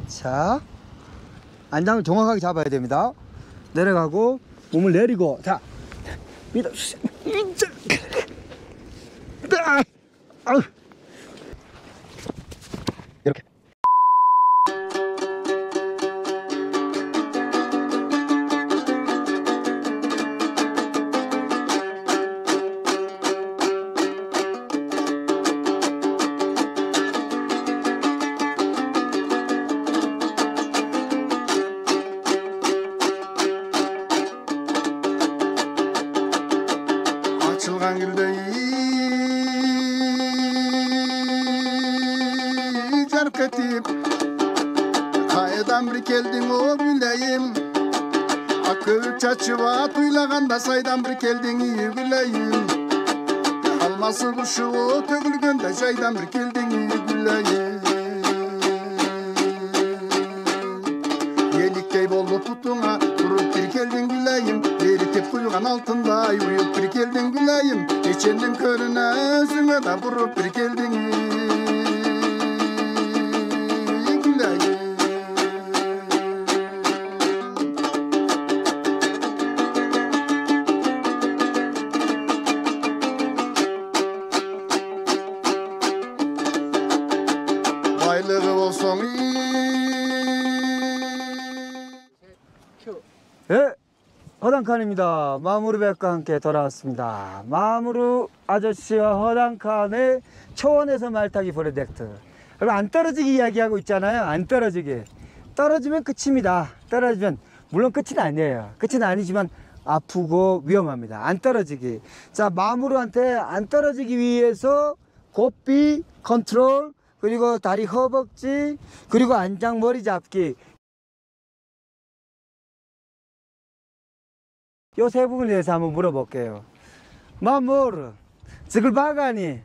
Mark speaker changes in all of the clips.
Speaker 1: 자, 안장을 정확하게 잡아야 됩니다. 내려가고 몸을 내리고, 자, 밀어 주세요. 이렇게.
Speaker 2: açılgan güldeyi canıp ketip kaydan bir geldin o güleyim akıl çaçıva tuylaganda saydan bir geldin iyi güleyim alması kuşu o tökülgönde çaydan bir geldin iyi güleyim yelikte bollu tutuna durup bir geldin güleyim eritip kuyugan altında uyup bir geldin güleyim içendin körüne özüne de vurup bir geldin güleyim baylığı olsun
Speaker 1: 네, 허당칸입니다. 마무르백과 함께 돌아왔습니다. 마무르 아저씨와 허당칸의 초원에서 말타기 프로젝트. 여러분, 안 떨어지기 이야기하고 있잖아요. 안 떨어지기. 떨어지면 끝입니다. 떨어지면, 물론 끝은 아니에요. 끝은 아니지만 아프고 위험합니다. 안 떨어지기. 자, 마무르한테 안 떨어지기 위해서 고삐 컨트롤, 그리고 다리 허벅지, 그리고 안장 머리 잡기. 요 세 부분에 대해서 한번 물어볼게요. 마무르 스글바가니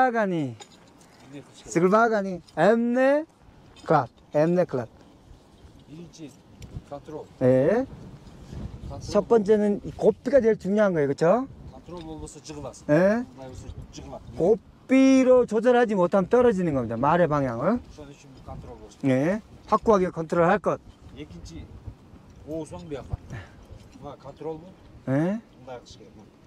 Speaker 1: 엠네 클럽
Speaker 3: 일지 컨트롤.
Speaker 1: 네. 첫 번째는 이 고삐가 제일 중요한 거예요, 그렇죠?
Speaker 3: 컨트롤 보고서 찍어놨어.
Speaker 1: 네.
Speaker 3: 여기서 찍어놨.
Speaker 1: 고삐로 조절하지 못하면 떨어지는 겁니다. 말의 방향을.
Speaker 3: 컨트롤 보고서.
Speaker 1: 네. 확고하게 컨트롤할 것.
Speaker 3: 예kinci o son bir yapar. Ha kontrol mu?
Speaker 1: 네.
Speaker 3: Bunda yakışık.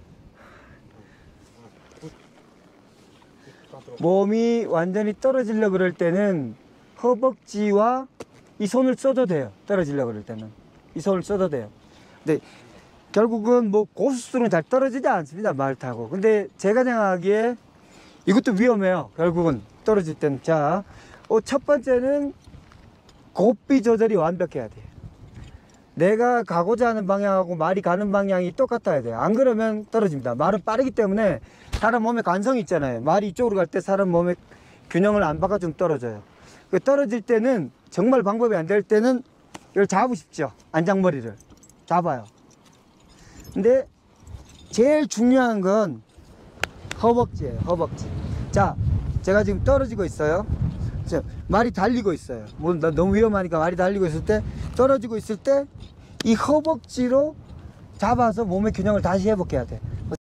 Speaker 3: 컨트롤.
Speaker 1: 몸이 완전히 떨어지려고 그럴 때는 허벅지와 이 손을 써도 돼요. 떨어지려고 그럴 때는 이 손을 써도 돼요. 근데 결국은 뭐 고수들은 잘 떨어지지 않습니다, 말 타고. 근데 제가 생각하기에 이것도 위험해요. 결국은 떨어질 때는. 자, 첫 번째는 고삐 조절이 완벽해야 돼요. 내가 가고자 하는 방향하고 말이 가는 방향이 똑같아야 돼요. 안 그러면 떨어집니다. 말은 빠르기 때문에 사람 몸에 관성이 있잖아요. 말이 이쪽으로 갈 때 사람 몸에 균형을 안 바꿔주면 떨어져요. 떨어질 때는 정말 방법이 안 될 때는 이걸 잡으십시오. 안장머리를 잡아요. 근데 제일 중요한 건 허벅지예요. 허벅지. 자, 제가 지금 떨어지고 있어요. 말이 달리고 있어요. 뭐 너무 위험하니까 말이 달리고 있을 때, 떨어지고 있을 때 이 허벅지로 잡아서 몸의 균형을 다시 회복해야 돼.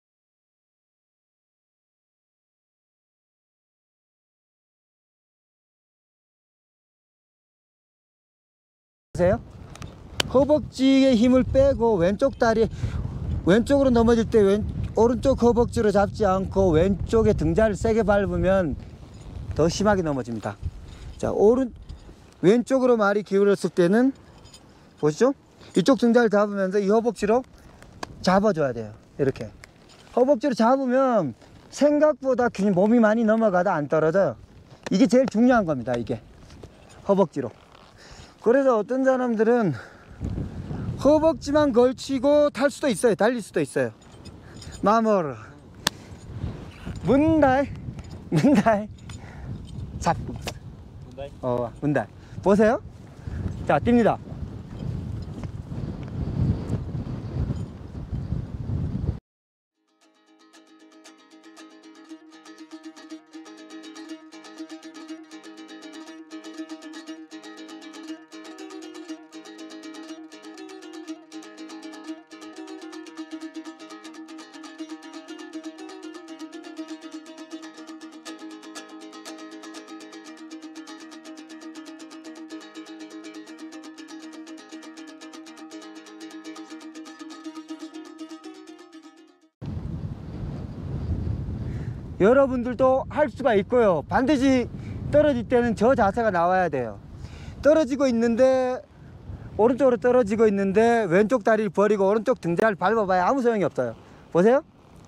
Speaker 1: 보세요. 허벅지에 힘을 빼고 왼쪽 다리 왼쪽으로 넘어질 때 오른쪽 허벅지로 잡지 않고 왼쪽에 등자를 세게 밟으면 더 심하게 넘어집니다. 자, 왼쪽으로 말이 기울었을 때는 보시죠. 이쪽 등자를 잡으면서 이 허벅지로 잡아줘야 돼요. 이렇게 허벅지로 잡으면 생각보다 몸이 많이 넘어가다 안 떨어져요. 이게 제일 중요한 겁니다. 이게 허벅지로. 그래서 어떤 사람들은 허벅지만 걸치고 탈 수도 있어요. 달릴 수도 있어요. 마무르 문달 잡 문달 보세요. 자, 뜁니다. 여러분들도 할 수가 있고요. 반드시 떨어질 때는 저 자세가 나와야 돼요. 떨어지고 있는데 오른쪽으로 떨어지고 있는데 왼쪽 다리를 버리고 오른쪽 등자를 밟아봐야 아무 소용이 없어요. 보세요.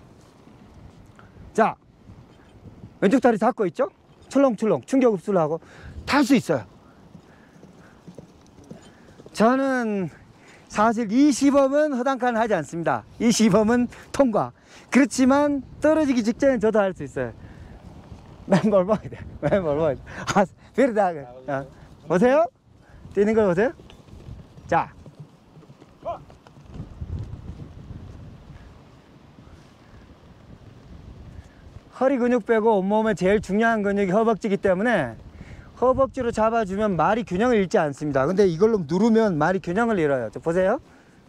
Speaker 1: 자, 왼쪽 다리 잡고 있죠? 출렁출렁 충격 흡수를 하고 탈 수 있어요. 저는 사실 이 시범은 허당칸 하지 않습니다. 이 시범은 통과. 그렇지만 떨어지기 직전에 저도 할 수 있어요. 맨발 먹어야 돼. 맨발 먹어야 돼. 아, 베르다. 보세요. 뛰는 걸 보세요. 자. 허리 근육 빼고 온몸에 제일 중요한 근육이 허벅지이기 때문에 허벅지로 잡아주면 말이 균형을 잃지 않습니다. 근데 이걸로 누르면 말이 균형을 잃어요. 저 보세요.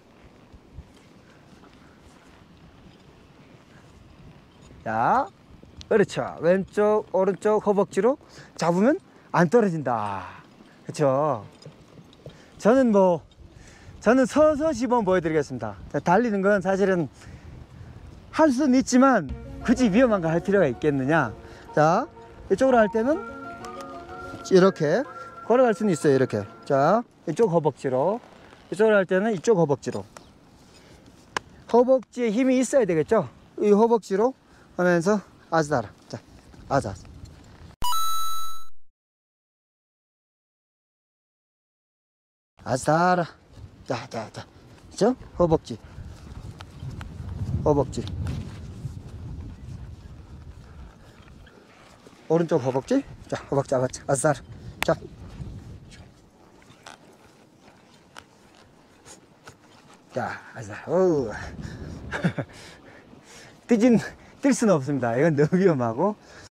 Speaker 1: 자, 그렇죠. 왼쪽, 오른쪽 허벅지로 잡으면 안 떨어진다. 그렇죠. 저는 서서 시범 보여드리겠습니다. 달리는 건 사실은 할 수는 있지만 굳이 위험한 거 할 필요가 있겠느냐. 자, 이쪽으로 할 때는 이렇게 걸어갈 수는 있어요. 이렇게. 자, 이쪽 허벅지로. 이쪽으로 할 때는 이쪽 허벅지로. 허벅지에 힘이 있어야 되겠죠. 이 허벅지로 하면서 아즈다라. 자, 아자. 아즈다라. 자. 그죠? 허벅지. 오른쪽 허벅지. 자, 허벅지 아바치. 아즈다라. 자. 자, 아즈다라. 오. 뛸 수는 없습니다. 이건 너무 위험하고.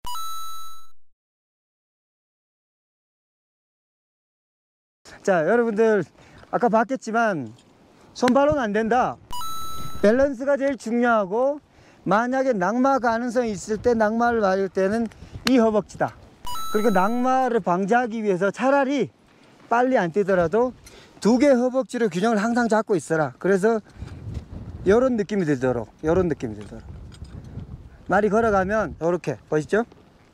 Speaker 1: 자, 여러분들 아까 봤겠지만 손발로는 안 된다. 밸런스가 제일 중요하고, 만약에 낙마 가능성이 있을 때 낙마를 맞을 때는 이 허벅지다. 그리고 낙마를 방지하기 위해서 차라리 빨리 안 뛰더라도 두 개 허벅지로 균형을 항상 잡고 있어라. 그래서 이런 느낌이 들도록, 말이 걸어가면 이렇게 보시죠.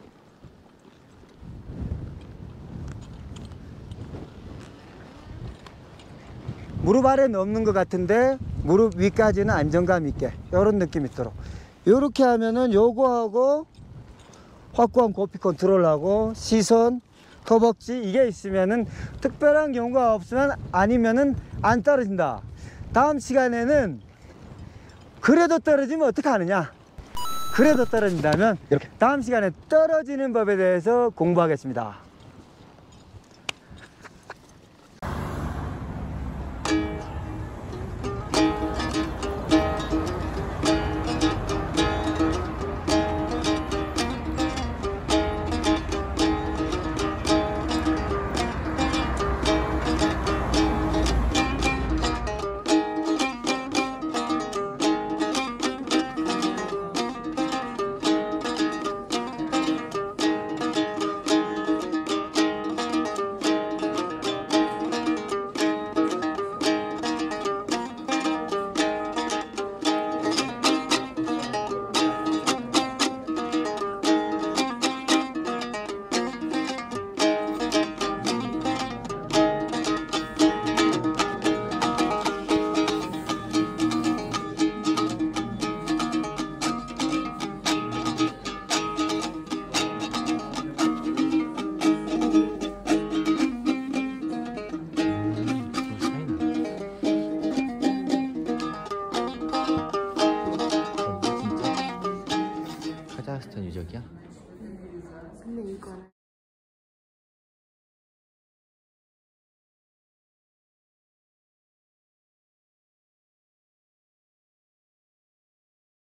Speaker 1: 무릎 아래 넘는 것 같은데 무릎 위까지는 안정감 있게, 이런 느낌이 있도록. 이렇게 하면은 요거하고 확고한 고피 컨트롤하고 시선, 허벅지 이게 있으면은 특별한 경우가 없으면 아니면은 안 떨어진다. 다음 시간에는 그래도 떨어지면 어떻게 하느냐. 그래도 떨어진다면 이렇게 다음 시간에 떨어지는 법에 대해서 공부하겠습니다.